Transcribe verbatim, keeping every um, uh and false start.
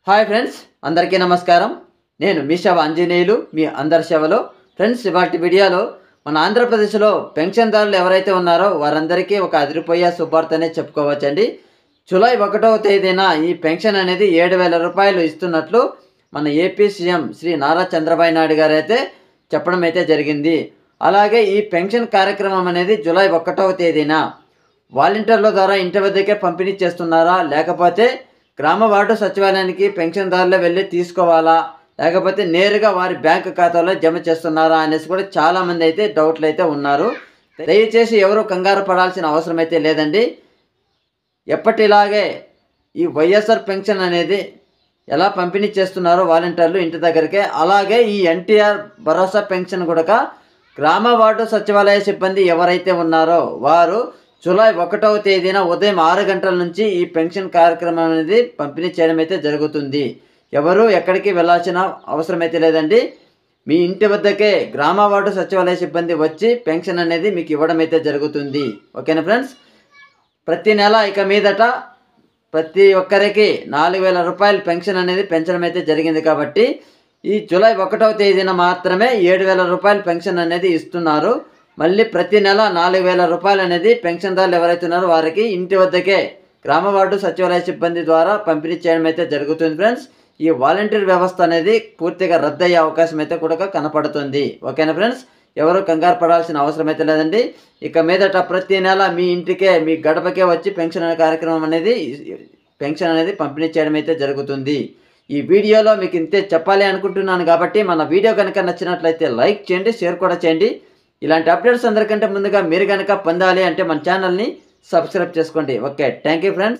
Hi friends, అందరికీ నమస్కారం. నేను మీ శవ ఆంజనేయులు, మీ అందరి సేవలో. ఫ్రెండ్స్, ఇవాటి వీడియోలో మన ఆంధ్రప్రదేశ్లో పెన్షన్దారులు ఎవరైతే ఉన్నారో వారందరికీ ఒక అదిరిపోయే శుభార్తనే చెప్పుకోవచ్చండి. జూలై ఒకటవ తేదీన ఈ పెన్షన్ అనేది ఏడు వేల రూపాయలు ఇస్తున్నట్లు మన ఏపీ సీఎం శ్రీ నారా చంద్రబాబు నాయుడు గారు అయితే చెప్పడం అయితే జరిగింది. అలాగే ఈ పెన్షన్ కార్యక్రమం అనేది జూలై ఒకటవ తేదీన వాలంటీర్ల ద్వారా ఇంటి వద్దకే పంపిణీ చేస్తున్నారా, లేకపోతే గ్రామ వార్డు సచివాలయానికి పెన్షన్దారులు వెళ్ళి తీసుకోవాలా, లేకపోతే నేరుగా వారి బ్యాంకు ఖాతాలో జమ చేస్తున్నారా అనేసి కూడా చాలామంది అయితే డౌట్లు అయితే ఉన్నారు. దయచేసి ఎవరు కంగారు పడాల్సిన అవసరం అయితే లేదండి. ఎప్పటిలాగే ఈ వైఎస్ఆర్ పెన్షన్ అనేది ఎలా పంపిణీ చేస్తున్నారో వాలంటీర్లు ఇంటి దగ్గరికే, అలాగే ఈ ఎన్టీఆర్ భరోసా పెన్షన్ కూడా గ్రామ వార్డు సచివాలయ సిబ్బంది ఎవరైతే ఉన్నారో వారు జూలై ఒకటవ తేదీన ఉదయం ఆరు గంటల నుంచి ఈ పెన్షన్ కార్యక్రమం అనేది పంపిణీ చేయడం అయితే జరుగుతుంది. ఎవరు ఎక్కడికి వెళ్ళాల్సిన అవసరం అయితే లేదండి. మీ ఇంటి వద్దకే గ్రామ వార్డు సచివాలయ సిబ్బంది వచ్చి పెన్షన్ అనేది మీకు ఇవ్వడం అయితే జరుగుతుంది. ఓకేనా ఫ్రెండ్స్? ప్రతి నెల ఇక మీదట ప్రతి ఒక్కరికి నాలుగు వేల రూపాయల పెన్షన్ అనేది పెంచడం అయితే జరిగింది. కాబట్టి ఈ జూలై ఒకటవ తేదీన మాత్రమే ఏడు వేల రూపాయల పెన్షన్ అనేది ఇస్తున్నారు. మళ్ళీ ప్రతి నెల నాలుగు వేల రూపాయలు అనేది పెన్షన్దారులు ఎవరైతే ఉన్నారో వారికి ఇంటి వద్దకే గ్రామ వార్డు సచివాలయ సిబ్బంది ద్వారా పంపిణీ చేయడం అయితే జరుగుతుంది. ఫ్రెండ్స్, ఈ వాలంటీర్ వ్యవస్థ అనేది పూర్తిగా రద్దయ్యే అవకాశం అయితే కూడా కనపడుతుంది. ఓకేనా ఫ్రెండ్స్? ఎవరు కంగారు పడాల్సిన అవసరం అయితే లేదండి. ఇక మీదట ప్రతి నెల మీ ఇంటికే మీ గడపకే వచ్చి పెన్షన్ అనే కార్యక్రమం అనేది పెన్షన్ అనేది పంపిణీ చేయడం అయితే జరుగుతుంది. ఈ వీడియోలో మీకు ఇంతే చెప్పాలి అనుకుంటున్నాను. కాబట్టి మన వీడియో కనుక నచ్చినట్లయితే లైక్ చేయండి, షేర్ కూడా చేయండి. ఇలాంటి అప్డేట్స్ అందరికంటే ముందుగా మీరు కనుక పొందాలి అంటే మన ఛానల్ని సబ్స్క్రైబ్ చేసుకోండి. Okay, thank you friends.